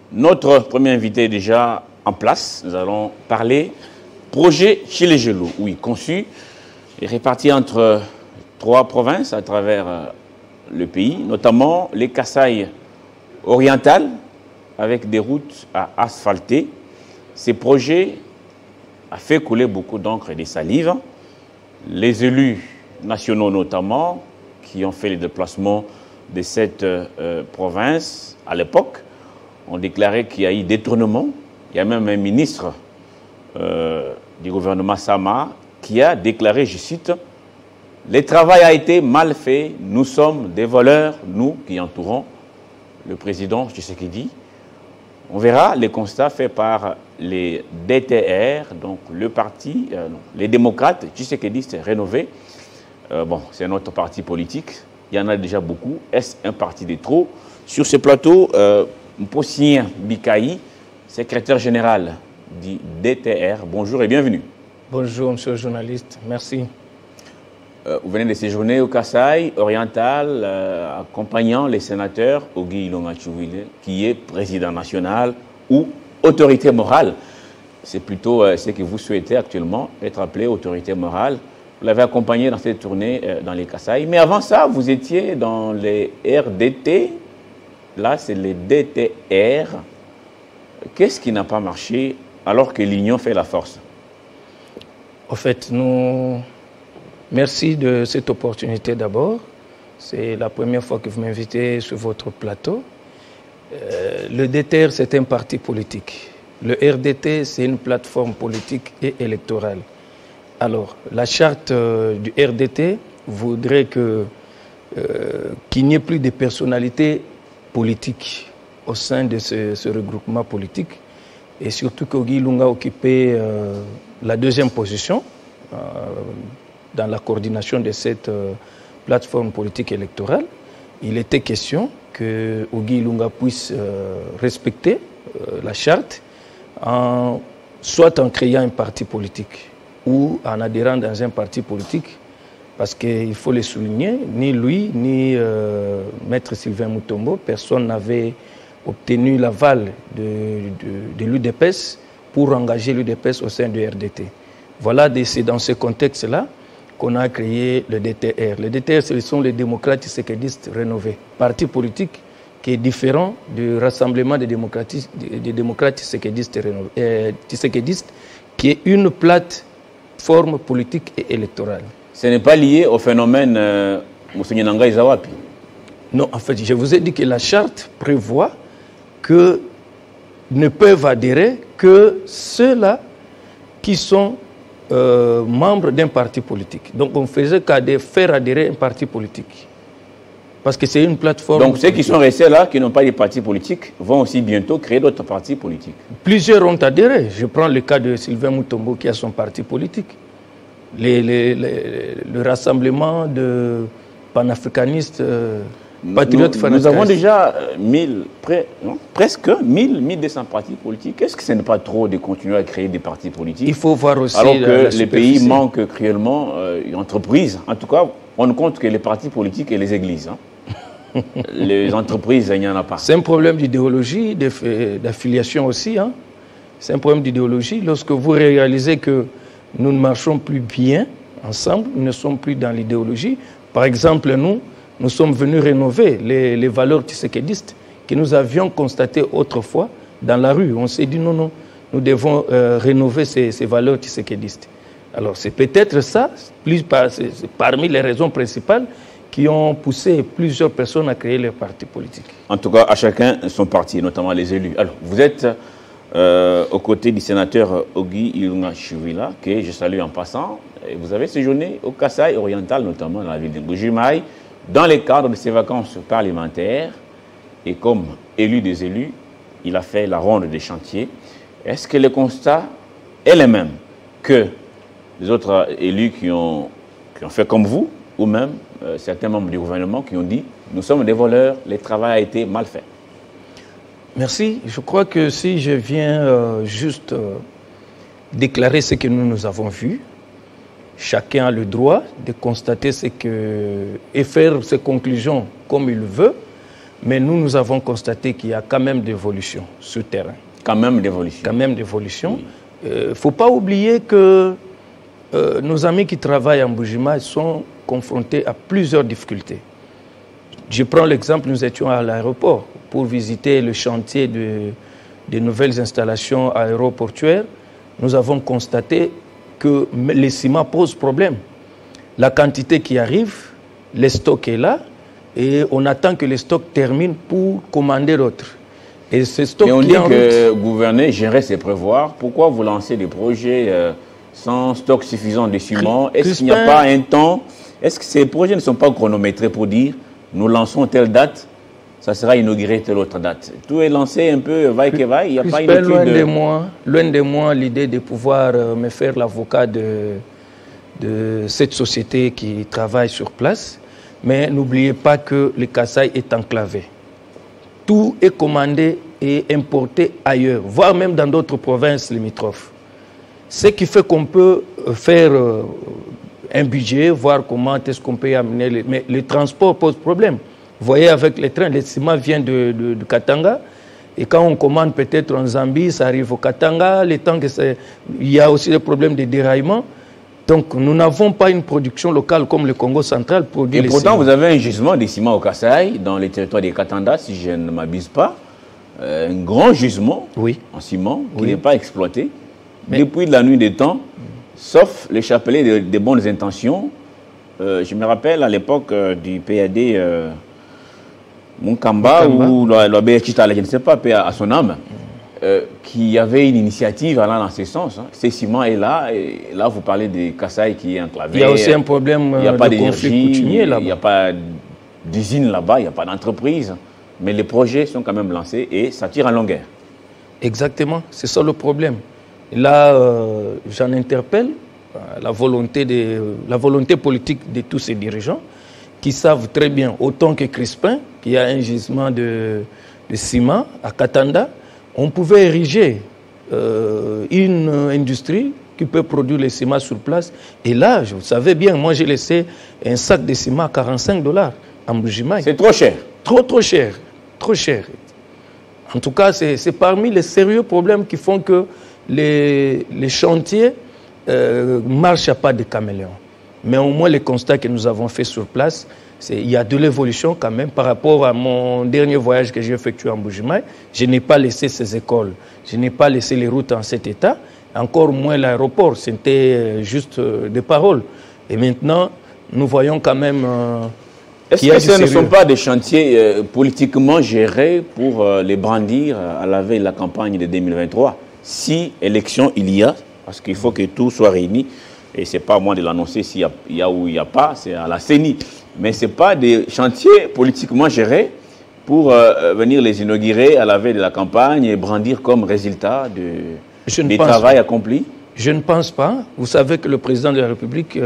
Notre premier invité est déjà en place. Nous allons parler projet Tshilé-Gelou, oui, conçu et réparti entre 3 provinces à travers le pays, notamment les Kasaï orientales, avec des routes à asphalter. Ces projets ont fait couler beaucoup d'encre et des salives. Les élus nationaux notamment, qui ont fait les déplacements de cette province à l'époque, ont déclaré qu'il y a eu détournement. Il y a même un ministre du gouvernement Sama qui a déclaré, je cite, « Le travail a été mal fait, nous sommes des voleurs, nous qui entourons le président Tshisekedi ». On verra les constats faits par les DTR, donc le parti, les démocrates tshisekidistes rénovés. Bon, c'est notre parti politique, il y en a déjà beaucoup. Est-ce un parti de trop? Sur ce plateau, Mposien Bikaï, secrétaire général du DTR. Bonjour et bienvenue. Bonjour, monsieur le journaliste. Merci. Vous venez de séjourner au Kasaï oriental, accompagnant les sénateurs Ogi Ilunga Tshilé, qui est président national ou autorité morale. C'est plutôt ce que vous souhaitez actuellement, être appelé autorité morale. Vous l'avez accompagné dans cette tournée dans les Kasaï. Mais avant ça, vous étiez dans les RDT. Là, c'est les DTR. Qu'est-ce qui n'a pas marché alors que l'union fait la force? En fait, merci de cette opportunité d'abord. C'est la première fois que vous m'invitez sur votre plateau. Le DTR, c'est un parti politique. Le RDT, c'est une plateforme politique et électorale. Alors, la charte du RDT voudrait qu'il n'y ait plus de personnalités politiques au sein de ce regroupement politique. Et surtout qu'Ogi Ilunga occupait la deuxième position dans la coordination de cette plateforme politique électorale. Il était question que Ogi Ilunga puisse respecter la charte, soit en créant un parti politique ou en adhérant dans un parti politique, parce qu'il faut le souligner, ni lui, ni Maître Sylvain Mutombo, personne n'avait obtenu l'aval de l'UDPS pour engager l'UDPS au sein du RDT. Voilà, c'est dans ce contexte-là qu'on a créé le DTR. Le DTR, ce sont les démocrates tshisekidistes rénovés, parti politique qui est différent du rassemblement des démocrates tshisekidistes qui est une plateforme politique et électorale. Ce n'est pas lié au phénomène Moussouni-Nanga Izawapi? Non, en fait, je vous ai dit que la charte prévoit que ne peuvent adhérer que ceux-là qui sont membres d'un parti politique. Donc on faisait faire adhérer un parti politique. Parce que c'est une plateforme... Donc ceux qui sont restés là, qui n'ont pas de parti politique, vont aussi bientôt créer d'autres partis politiques. Plusieurs ont adhéré. Je prends le cas de Sylvain Mutombo qui a son parti politique. Le rassemblement de panafricanistes... Nous avons déjà presque 1200 partis politiques. Est-ce que ce n'est pas trop de continuer à créer des partis politiques? Il faut voir aussi alors que les pays manquent cruellement une entreprise. En tout cas, on ne compte que les partis politiques et les églises. Les entreprises, il n'y en a pas. C'est un problème d'idéologie, d'affiliation aussi. C'est un problème d'idéologie. Lorsque vous réalisez que nous ne marchons plus bien ensemble, nous ne sommes plus dans l'idéologie. Par exemple, nous sommes venus rénover les valeurs tshisekidistes que nous avions constatées autrefois dans la rue. On s'est dit non, nous devons rénover ces valeurs tshisekidistes. Alors c'est peut-être ça, c'est parmi les raisons principales qui ont poussé plusieurs personnes à créer leur parti politique. En tout cas, à chacun son parti, notamment les élus. Alors, vous êtes aux côtés du sénateur Ogi Ilunga Tshilé, que je salue en passant. Et vous avez séjourné au Kasaï oriental, notamment dans la ville de Mbuji-Mayi, dans le cadre de ses vacances parlementaires. Et comme élu des élus, il a fait la ronde des chantiers. Est-ce que le constat est le même que les autres élus qui ont fait comme vous, ou même certains membres du gouvernement qui ont dit « Nous sommes des voleurs, le travail a été mal fait ». Merci. Je crois que si je viens juste déclarer ce que nous avons vu, chacun a le droit de constater ce que et faire ses conclusions comme il veut. Mais nous avons constaté qu'il y a quand même d'évolution sur le terrain. Quand même d'évolution. Quand même d'évolution. Il ne faut pas oublier que nos amis qui travaillent en Mbuji-Mayi sont confrontés à plusieurs difficultés. Je prends l'exemple, nous étions à l'aéroport pour visiter le chantier des nouvelles installations aéroportuaires. Nous avons constaté que les ciments posent problème. La quantité qui arrive, le stock est là, et on attend que les stocks terminent pour commander d'autres. Et ce stock. Mais on dit que gouverner, gérer, c'est prévoir. Pourquoi vous lancez des projets sans stock suffisant de ciment? Est-ce qu'il n'y a pas un temps? Est-ce que ces projets ne sont pas chronométrés pour dire nous lançons telle date, ça sera inauguré telle autre date? Tout est lancé un peu vaille que vaille. Il n'y a pas une étude. Loin de moi l'idée de pouvoir me faire l'avocat de cette société qui travaille sur place. Mais n'oubliez pas que le Kasaï est enclavé. Tout est commandé et importé ailleurs, voire même dans d'autres provinces limitrophes. Ce qui fait qu'on peut faire un budget, voir comment est-ce qu'on peut y amener. Mais le transport pose problème. Vous voyez, avec les trains, le ciment vient de Katanga. Et quand on commande peut-être en Zambie, ça arrive au Katanga. Il y a aussi des problèmes de déraillement. Donc, nous n'avons pas une production locale comme le Congo central pour produire les ciments. Et pourtant, vous avez un gisement de ciment au Kasaï, dans les territoires des Katanda, si je ne m'abuse pas. Un grand gisement en ciment qui n'est pas exploité. Depuis la nuit des temps, sauf les chapelets des bonnes intentions. Je me rappelle à l'époque du PAD Munkamba ou le BHITA, je ne sais pas, à son âme. Qu'il y avait une initiative allant dans ce sens. Ce ciment est là, et là vous parlez des Kasaï qui est enclavé. Il y a aussi un problème de conflit coutumier là-bas. Il n'y a pas d'usine là-bas, il n'y a pas d'entreprise. Mais les projets sont quand même lancés et ça tire en longueur. Exactement, c'est ça le problème. Et là, j'en interpelle la volonté politique de tous ces dirigeants qui savent très bien, autant que Crispin, qu'il y a un gisement de ciment à Katanda. On pouvait ériger une industrie qui peut produire les ciments sur place. Et là, vous savez bien, moi j'ai laissé un sac de ciment à $45 en Mbuji-Mayi. C'est trop cher. Trop cher. Trop cher. En tout cas, c'est parmi les sérieux problèmes qui font que les chantiers marchent à pas de caméléon. Mais au moins, les constats que nous avons faits sur place, il y a de l'évolution quand même par rapport à mon dernier voyage que j'ai effectué en Mbuji-Mayi. Je n'ai pas laissé ces écoles, je n'ai pas laissé les routes en cet état, encore moins l'aéroport, c'était juste des paroles. Et maintenant, nous voyons quand même... Est-ce que ce ne sont pas des chantiers politiquement gérés pour les brandir à la veille de la campagne de 2023? Si élection il y a, parce qu'il faut que tout soit réuni, et ce n'est pas à moi de l'annoncer s'il y a ou il n'y a pas, c'est à la CENI. Mais ce n'est pas des chantiers politiquement gérés pour venir les inaugurer à la veille de la campagne et brandir comme résultat du travail accompli? Je ne pense pas. Vous savez que le président de la République,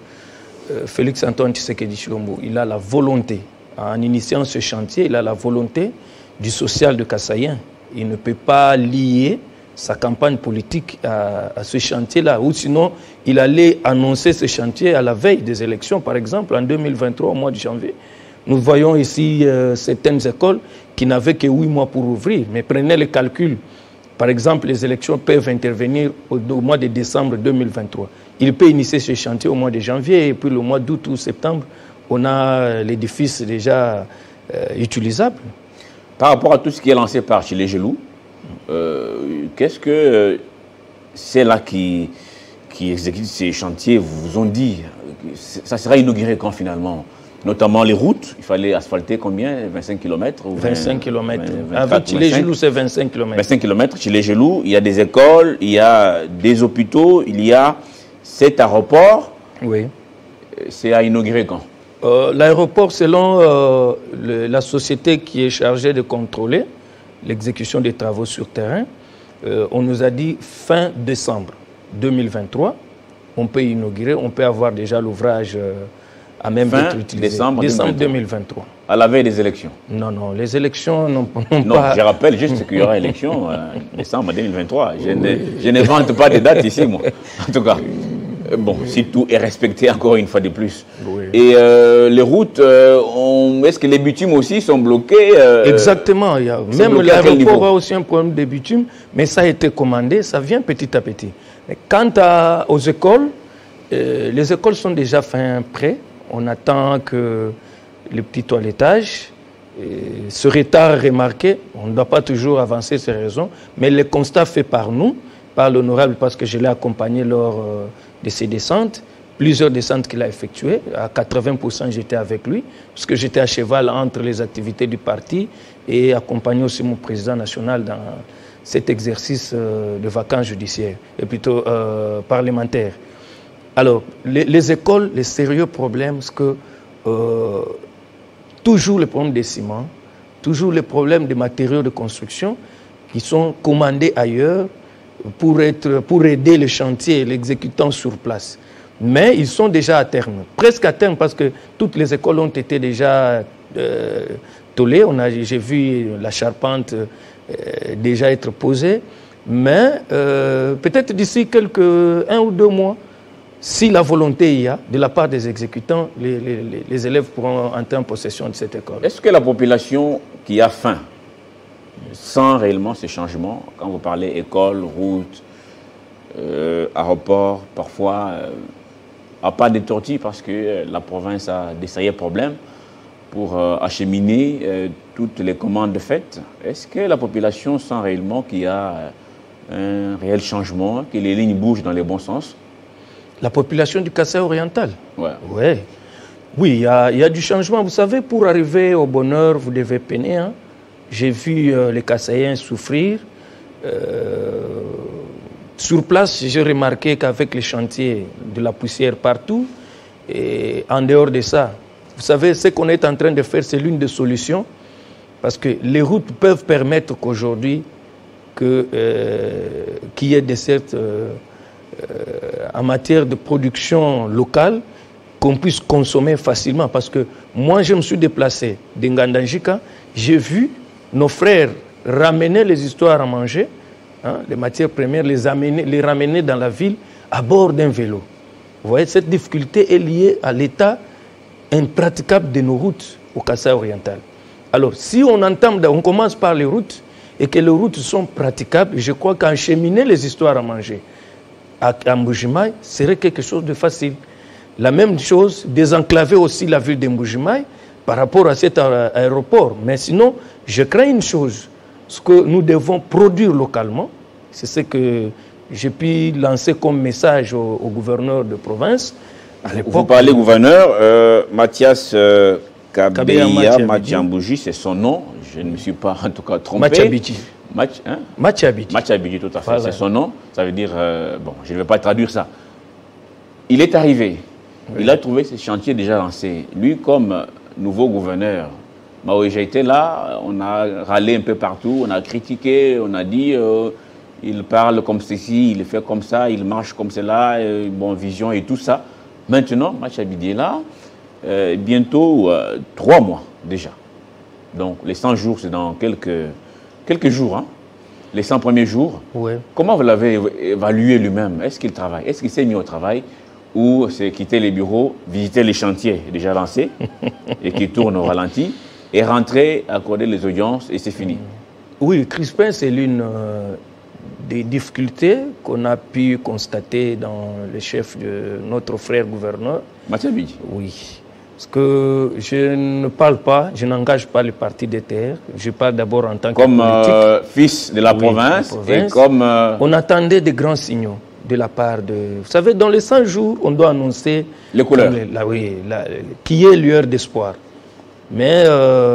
Félix Antoine Tshisekedi Tshilombo, il a la volonté, en initiant ce chantier, il a la volonté du social de Kasaïen. Il ne peut pas lier sa campagne politique à ce chantier-là, ou sinon il allait annoncer ce chantier à la veille des élections, par exemple en 2023 au mois de janvier. Nous voyons ici certaines écoles qui n'avaient que 8 mois pour ouvrir, mais prenez le calcul. Par exemple, les élections peuvent intervenir au mois de décembre 2023. Il peut initier ce chantier au mois de janvier, et puis le mois d'août ou septembre, on a l'édifice déjà utilisable. Par rapport à tout ce qui est lancé par Chile Gelou, qu'est-ce que ceux-là qui exécutent ces chantiers vous ont dit? Ça sera inauguré quand finalement? Notamment les routes, il fallait asphalter combien? 25 km 25 km. Avec Chile Gelou, c'est 25 km. 25 km, Chile Gelou, il y a des écoles, il y a des hôpitaux, il y a cet aéroport. Oui. C'est à inaugurer quand? L'aéroport, selon la société qui est chargée de contrôler l'exécution des travaux sur terrain, on nous a dit fin décembre 2023, on peut inaugurer, on peut avoir déjà l'ouvrage à même d'être utilisé. Décembre 2023. À la veille des élections? Non, les élections n'ont pas... Non, je rappelle juste qu'il y aura élection décembre 2023. Je n'invente pas de date ici, moi. En tout cas. Bon, oui. si tout est respecté encore une fois de plus. Oui. Et les routes, est-ce que les bitumes aussi sont bloqués Exactement. Il y a, même bloqué à quel niveau? l'aéroport a aussi un problème de bitume, mais ça a été commandé, ça vient petit à petit. Mais quant aux écoles, les écoles sont déjà fin prêts. On attend que le petit toilettage. Ce retard remarqué, on ne doit pas toujours avancer ces raisons, mais le constat fait par nous, par l'honorable, parce que je l'ai accompagné lors de ses descentes, plusieurs descentes qu'il a effectuées. À 80%, j'étais avec lui, parce que j'étais à cheval entre les activités du parti et accompagné aussi mon président national dans cet exercice de vacances judiciaires, et plutôt parlementaires. Alors, les écoles, les sérieux problèmes, c'est que toujours les problèmes des ciments, toujours les problèmes des matériaux de construction qui sont commandés ailleurs pour aider le chantier et l'exécutant sur place. Mais ils sont déjà à terme, presque à terme, parce que toutes les écoles ont été déjà tollées. J'ai vu la charpente déjà être posée. Mais peut-être d'ici un ou deux mois, si la volonté y a, de la part des exécutants, les élèves pourront entrer en possession de cette école. Est-ce que la population qui a faim sent réellement ces changements? Quand vous parlez école, route, aéroport, parfois, à pas de tortilles parce que la province a des sérieux problèmes pour acheminer toutes les commandes faites. Est-ce que la population sent réellement qu'il y a un réel changement, que les lignes bougent dans les bons sens? La population du Kasaï oriental? Ouais. Ouais. Oui, il y a du changement. Vous savez, pour arriver au bonheur, vous devez peiner. Hein? J'ai vu les Kasaïens souffrir. Sur place, j'ai remarqué qu'avec les chantiers, de la poussière partout, et en dehors de ça, vous savez, ce qu'on est en train de faire, c'est l'une des solutions, parce que les routes peuvent permettre qu'aujourd'hui, qu'il y ait des certes... en matière de production locale, qu'on puisse consommer facilement. Parce que moi, je me suis déplacé d'Ngandanjika, j'ai vu nos frères ramener les histoires à manger, hein, les matières premières, les ramener dans la ville à bord d'un vélo. Vous voyez, cette difficulté est liée à l'état impraticable de nos routes au Kasaï oriental. Alors, si on commence par les routes, et que les routes sont praticables, je crois qu'encheminer les histoires à manger à Mbujimaï serait quelque chose de facile. La même chose, désenclaver aussi la ville de Mbujimaï par rapport à cet aéroport. Mais sinon, je crains une chose, ce que nous devons produire localement, c'est ce que j'ai pu lancer comme message au gouverneur de province. Vous parlez gouverneur, Mathias Kabeya Mathiambouji, c'est son nom, je ne me suis pas en tout cas trompé. Mathiabidji. Mathiabidji, tout à fait, voilà. C'est son nom. Ça veut dire, bon, je ne vais pas traduire ça. Il est arrivé, oui. Il a trouvé ce chantier déjà lancé. Lui, comme nouveau gouverneur, j'ai été là, on a râlé un peu partout, on a critiqué, on a dit, il parle comme ceci, il fait comme ça, il marche comme cela, bon, vision et tout ça. Maintenant, Mathiabidji est là, bientôt 3 mois déjà. Donc, les 100 jours, c'est dans quelques jours, hein, les 100 premiers jours. Ouais. Comment vous l'avez évalué lui-même? Est-ce qu'il travaille? Est-ce qu'il s'est mis au travail? Ou c'est quitter les bureaux, visiter les chantiers déjà lancés et qui tournent au ralenti et rentrer, accorder les audiences et c'est fini? Oui, Crispin, c'est l'une des difficultés qu'on a pu constater dans le chef de notre frère gouverneur. Mathiabidji. Oui. Parce que je ne parle pas, je n'engage pas le parti des terres. Je parle d'abord en tant que politique. Fils de la province et comme... On attendait des grands signaux de la part de... Vous savez, dans les 100 jours, on doit annoncer... Les couleurs. Qui est lueur d'espoir. Mais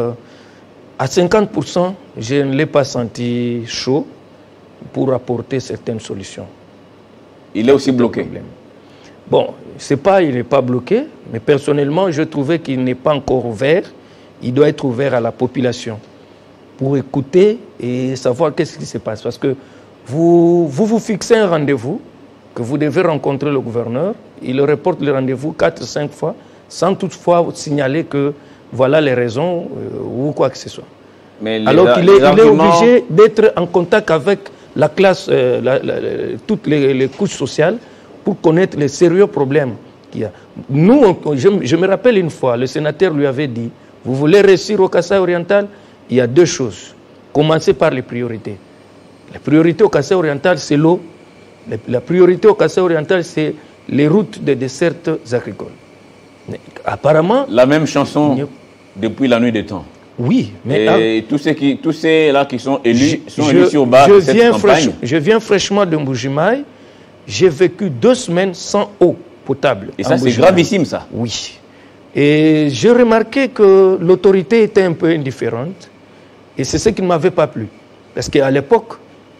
à 50%, je ne l'ai pas senti chaud pour apporter certaines solutions. Il est aussi bloqué. Bon, c'est pas, il n'est pas bloqué, mais personnellement, je trouvais qu'il n'est pas encore ouvert. Il doit être ouvert à la population pour écouter et savoir qu'est-ce qui se passe. Parce que vous fixez un rendez-vous, que vous devez rencontrer le gouverneur, il reporte le rendez-vous 4-5 fois, sans toutefois signaler que voilà les raisons ou quoi que ce soit. Mais alors qu'il est obligé d'être en contact avec la classe, toutes les couches sociales, pour connaître les sérieux problèmes qu'il y a. Nous, je me rappelle une fois, le sénateur lui avait dit, vous voulez réussir au Kasaï oriental, il y a deux choses. Commencez par les priorités. La priorité au Kasaï oriental, c'est l'eau. La priorité au Kasaï oriental, c'est les routes des dessertes agricoles. Mais apparemment... La même chanson depuis la nuit des temps. Oui, mais... Et tous ceux-là qui sont élus sont élus sur base de cette campagne. Je viens fraîchement de Mbujimaï. J'ai vécu 2 semaines sans eau potable. Et ça, c'est gravissime, ça. Oui. Et j'ai remarqué que l'autorité était un peu indifférente. Et c'est ce qui ne m'avait pas plu. Parce qu'à l'époque,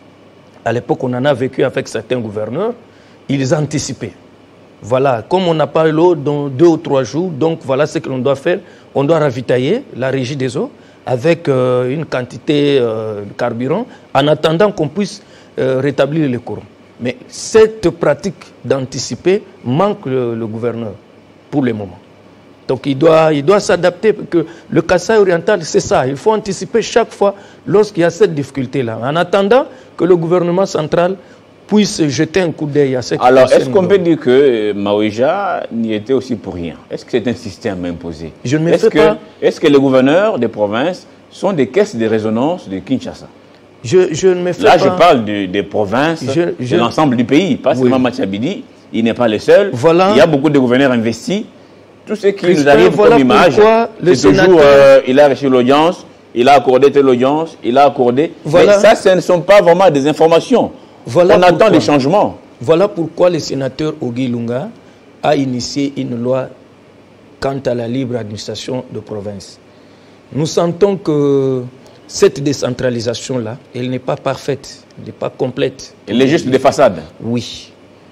on en a vécu avec certains gouverneurs, ils anticipaient. Voilà, comme on n'a pas l'eau dans 2 ou 3 jours, donc voilà ce que l'on doit faire. On doit ravitailler la régie des eaux avec une quantité de carburant en attendant qu'on puisse rétablir les courants. Mais cette pratique d'anticiper manque le gouverneur pour le moment. Donc il doit s'adapter, parce que le Kasaï oriental, c'est ça. Il faut anticiper chaque fois lorsqu'il y a cette difficulté-là, en attendant que le gouvernement central puisse jeter un coup d'œil à ce qui... Alors, est-ce qu'on peut dire que Maouija n'y était aussi pour rien? Est-ce que c'est un système imposé? Je ne me fais pas... Est-ce que les gouverneurs des provinces sont des caisses de résonance de Kinshasa? Je ne me fais Là, pas... je parle des provinces, de l'ensemble du pays, pas seulement Mathiabidi. Il n'est pas le seul. Voilà. Il y a beaucoup de gouverneurs investis. Tout ce qui nous arrive voilà comme image, c'est toujours, il a reçu l'audience, il a accordé telle audience, il a accordé... Voilà. Mais ça, ce ne sont pas vraiment des informations. Voilà on attend des changements. Voilà pourquoi le sénateur Ogi Lunga a initié une loi quant à la libre administration de province. Nous sentons que cette décentralisation-là, elle n'est pas parfaite, elle n'est pas complète. Elle est juste des façades. Oui.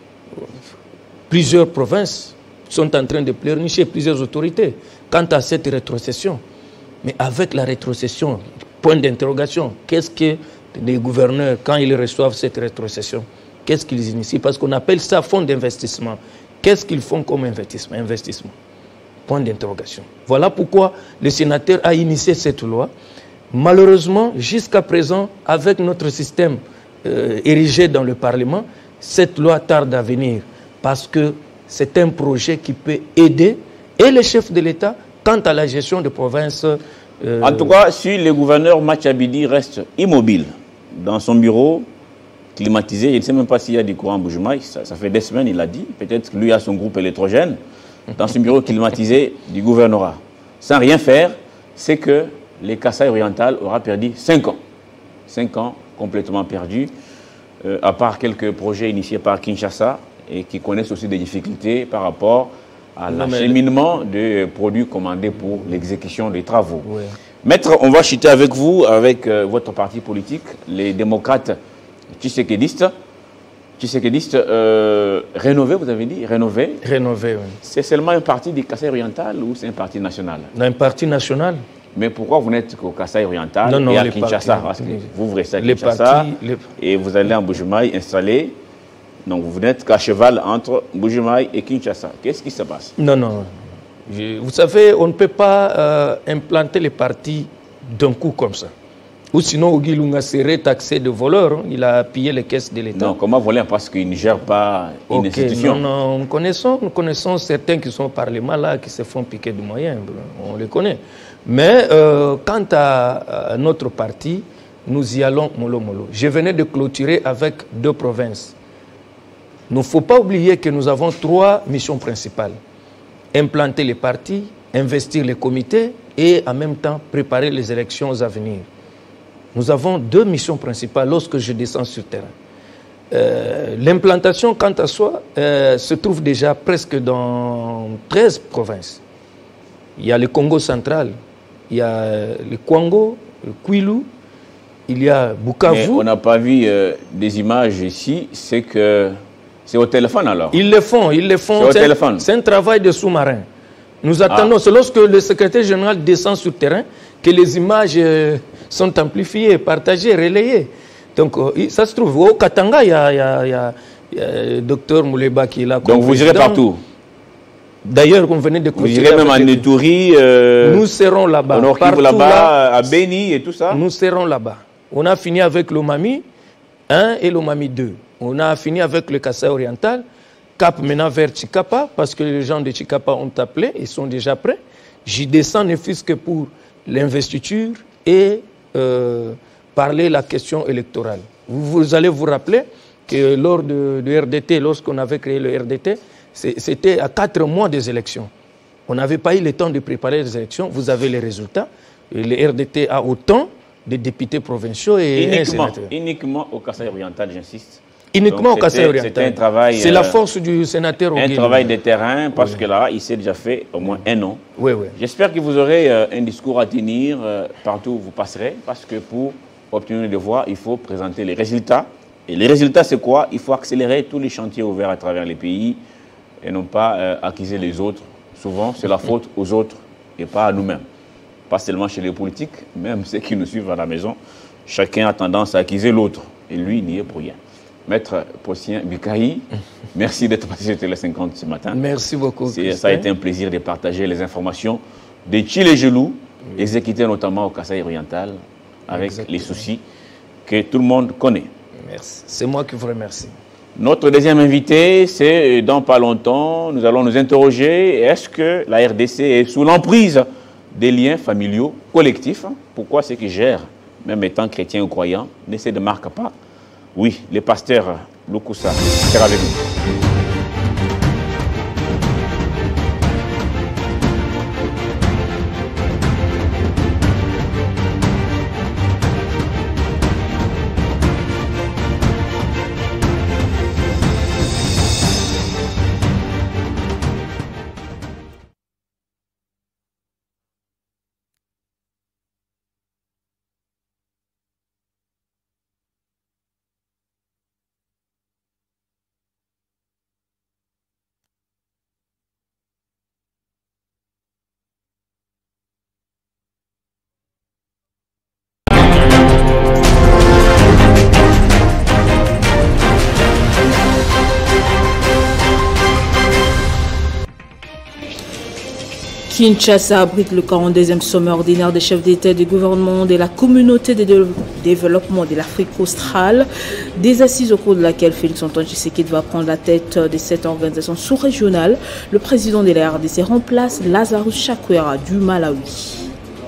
Plusieurs provinces sont en train de pleurnicher, plusieurs autorités, quant à cette rétrocession. Mais avec la rétrocession, point d'interrogation, qu'est-ce que les gouverneurs, quand ils reçoivent cette rétrocession, qu'est-ce qu'ils initient? Parce qu'on appelle ça fonds d'investissement. Qu'est-ce qu'ils font comme investissement? Investissement. Point d'interrogation. Voilà pourquoi le sénateur a initié cette loi. Malheureusement, jusqu'à présent, avec notre système érigé dans le Parlement, cette loi tarde à venir. Parce que c'est un projet qui peut aider et les chefs de l'État quant à la gestion des provinces. En tout cas, si le gouverneur Mathiabidi reste immobile dans son bureau, climatisé, il ne sait même pas s'il y a du courant en Mbujimaï, ça fait des semaines, il a dit, peut-être que lui a son groupe électrogène, dans son bureau climatisé du gouvernorat, sans rien faire, c'est que les Kasaï oriental aura perdu 5 ans. 5 ans complètement perdus, à part quelques projets initiés par Kinshasa et qui connaissent aussi des difficultés par rapport à l'acheminement de produits commandés pour l'exécution des travaux. Ouais. Maître, on va chuter avec vous, avec votre parti politique, les démocrates tshisekédistes. Rénové, vous avez dit? Rénové. Rénové, oui. C'est seulement un parti du Kasaï oriental ou c'est un parti national? Un parti national. Mais pourquoi vous n'êtes qu'au Kasaï oriental et à Kinshasa? Parce que vous restez à Kinshasa et vous allez en Mbujimaï installer. Donc vous n'êtes qu'à cheval entre Mbujimaï et Kinshasa. Qu'est-ce qui se passe? Non. Vous savez, on ne peut pas implanter les partis d'un coup comme ça. Ou sinon, Ogi Lunga serait taxé de voleur. Hein. Il a pillé les caisses de l'État. Non, comment voler? Parce qu'il ne gère pas une institution. Non, nous connaissons certains qui sont au Parlement là, qui se font piquer de moyens. On les connaît. Mais quant à notre parti, nous y allons mollo mollo. Je venais de clôturer avec 2 provinces. Il ne faut pas oublier que nous avons 3 missions principales. Implanter les partis, investir les comités et en même temps préparer les élections à venir. Nous avons 2 missions principales lorsque je descends sur le terrain. L'implantation, quant à soi, se trouve déjà presque dans 13 provinces. Il y a le Congo central, il y a le Kwango, le Kwilu, il y a Bukavu. Mais on n'a pas vu des images ici, c'est que... C'est au téléphone alors? Ils le font. C'est au téléphone. C'est un travail de sous-marin. Nous attendons, c'est lorsque le secrétaire général descend sur le terrain que les images sont amplifiées, partagées, relayées. Donc ça se trouve. Au Katanga, il y a le docteur Mouleba qui est là. Donc vous irez partout? D'ailleurs, on venait de clôturer. Vous irez même en Ituri? Nous serons là-bas. Partout là-bas, à Beni et tout ça? Nous serons là-bas. On a fini avec l'Omami 1 et l'Omami 2. On a fini avec le Kasaï oriental cap maintenant vers Tchikapa, parce que les gens de Tchikapa ont appelé, ils sont déjà prêts. J'y descends ne fût-ce que pour l'investiture et parler la question électorale. Vous allez vous rappeler que lors du RDT, lorsqu'on avait créé le RDT, c'était à 4 mois des élections. On n'avait pas eu le temps de préparer les élections. Vous avez les résultats. Et le RDT a autant de députés provinciaux et un sénateur. Uniquement au Kasaï oriental, j'insiste. Uniquement au Kasaï oriental. C'était un travail. C'est la force du sénateur Oguéli. Un travail de terrain, parce que là, il s'est déjà fait au moins 1 an. Oui, oui. J'espère que vous aurez un discours à tenir partout où vous passerez, parce que pour obtenir des voix, il faut présenter les résultats. Et les résultats, c'est quoi? Il faut accélérer tous les chantiers ouverts à travers les pays et non pas accuser les autres. Souvent, c'est la faute aux autres et pas à nous-mêmes. Pas seulement chez les politiques, même ceux qui nous suivent à la maison. Chacun a tendance à accuser l'autre. Et lui, il n'y est pour rien. Maître Posien Bikaï, merci d'être passé sur Télé 50 ce matin. Merci beaucoup. Ça a été un plaisir de partager les informations de Tchilé-Gelou, exécutées notamment au Kasaï oriental, avec les soucis que tout le monde connaît. Merci. C'est moi qui vous remercie. Notre deuxième invité, c'est dans pas longtemps, nous allons nous interroger, est-ce que la RDC est sous l'emprise des liens familiaux collectifs? Pourquoi ceux qui gèrent, même étant chrétiens ou croyants, ne se démarquent pas? Oui, le pasteur Loukoussa sera avec nous. Kinshasa abrite le 42e sommet ordinaire des chefs d'État et de gouvernement de la communauté de développement de l'Afrique australe, des assises au cours de laquelle Félix Antoine Tshisekedi va prendre la tête de cette organisation sous-régionale. Le président de la RDC remplace Lazarus Chakwera du Malawi.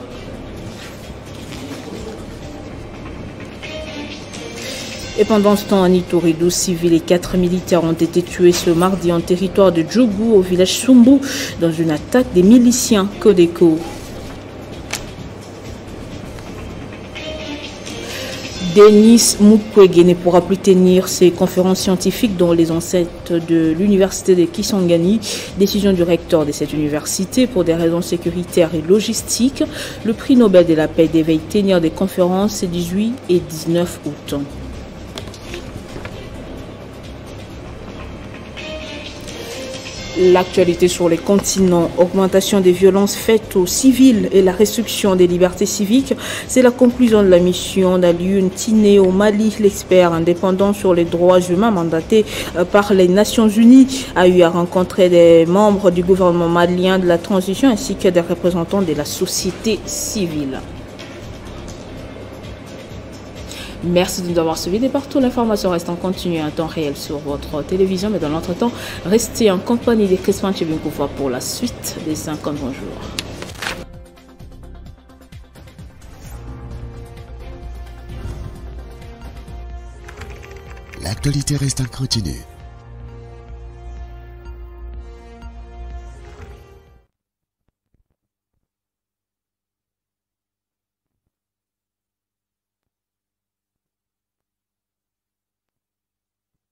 Et pendant ce temps, en Ituri, 12 civils et 4 militaires ont été tués ce mardi en territoire de Djougou, au village Sumbu, dans une attaque des miliciens Codeco. Denis Mukwege ne pourra plus tenir ses conférences scientifiques dans les ancêtres de l'université de Kisangani. Décision du recteur de cette université pour des raisons sécuritaires et logistiques. Le prix Nobel de la paix devait tenir des conférences ces 18 et 19 août. L'actualité sur les continents, augmentation des violences faites aux civils et la restriction des libertés civiques, c'est la conclusion de la mission d'Alioune Tiné au Mali. L'expert indépendant sur les droits humains mandaté par les Nations Unies a eu à rencontrer des membres du gouvernement malien de la transition ainsi que des représentants de la société civile. Merci de nous avoir suivis de partout. L'information reste en continu en temps réel sur votre télévision. Mais dans l'entretemps, restez en compagnie de Crispin Tchebinkoufa pour la suite des 50 bonjours. L'actualité reste en continu.